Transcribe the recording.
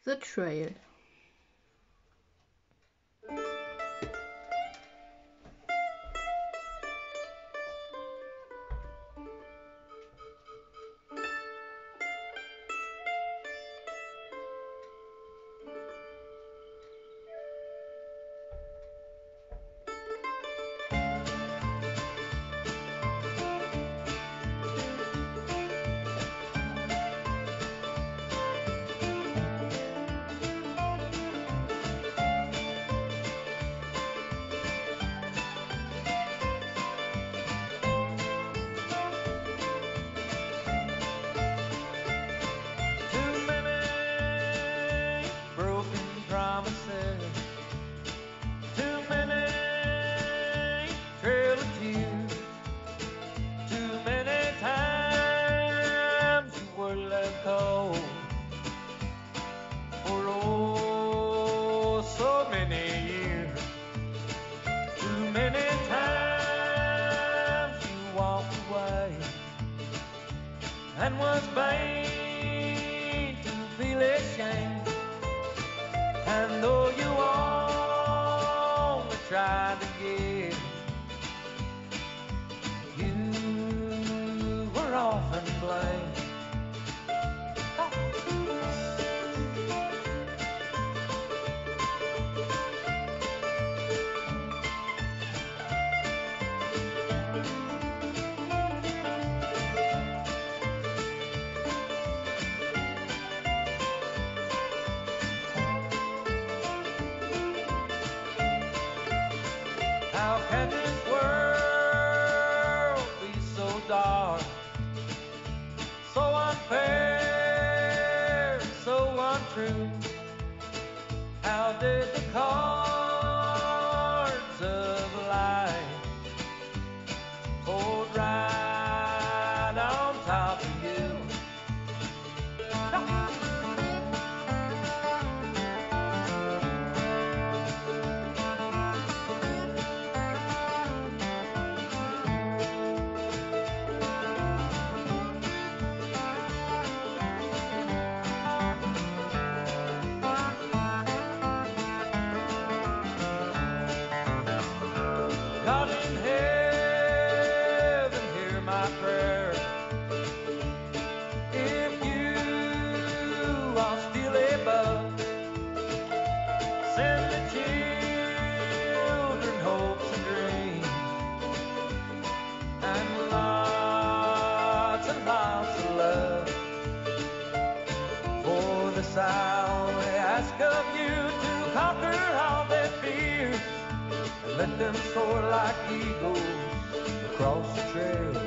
The Trail. And was made to feel ashamed. And though you only tried to get, you were often blamed. How can this world be so dark, so unfair, so untrue? How did the cards of life hold right on top of you? God in heaven, hear my prayer. If you are still above, send the children hopes and dreams, and lots and lots of love. For this I only ask of you, to conquer all their fears, let them soar like eagles across the trail.